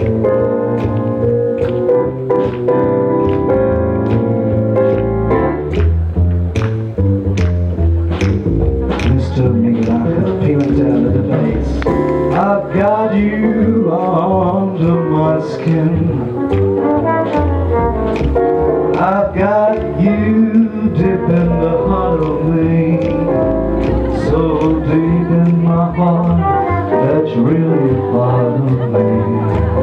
Mr. Miguel, Pimentel at the base. I've got you under my skin. I've got you deep in the heart of me, so deep in my heart that's really part of me.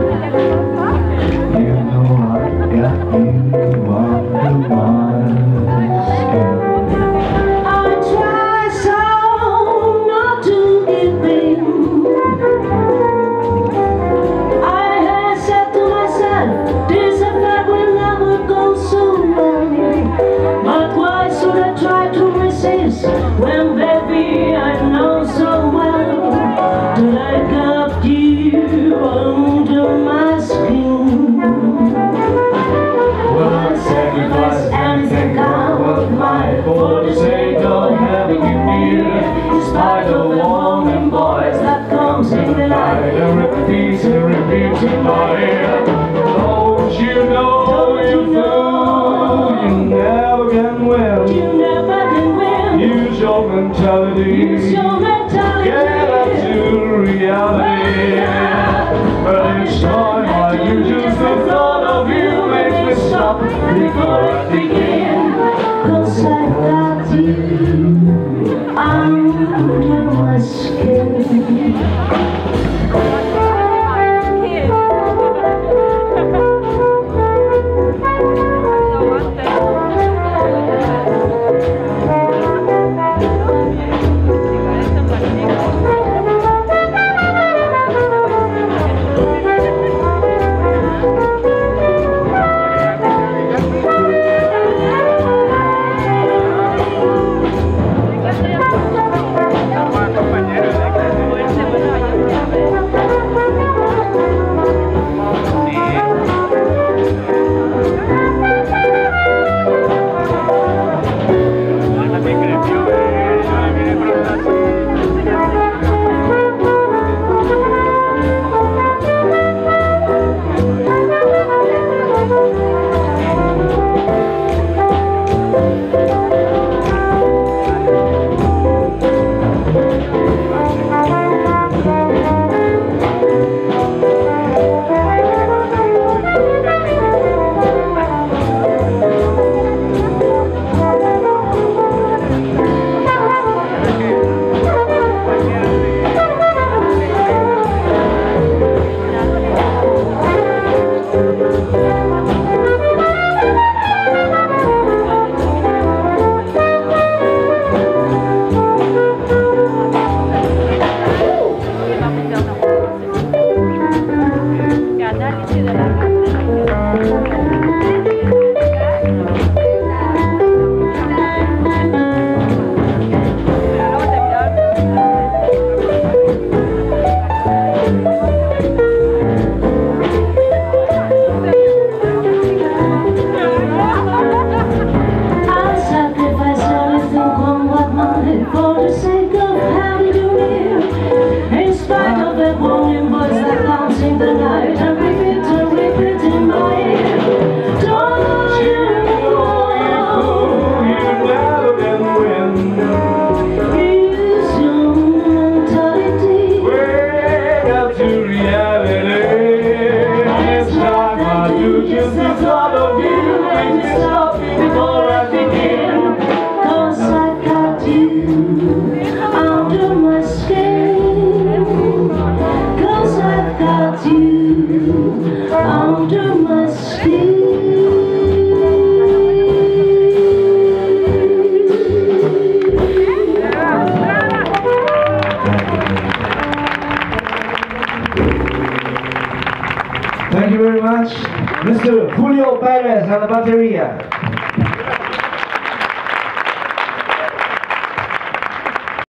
You know I've got you under my skin. I try so not to give in. I have said to myself, this affair will never go so long. But why should I try to resist when, baby, I know so well that I got you under my skin? Will I sacrifice anything of mine for the sake of having you near? Despite the warning voice that comes in the night and repeats in my ear. Don't you know, you fool, you never can win. You never can win. Use your mentality. Use your mentality. Get up to reality. But each time I do, just the thought of you makes me stop before I begin. 'Cause I got you under my skin. Thank you very much, Mr. Julio Pérez on the Batería.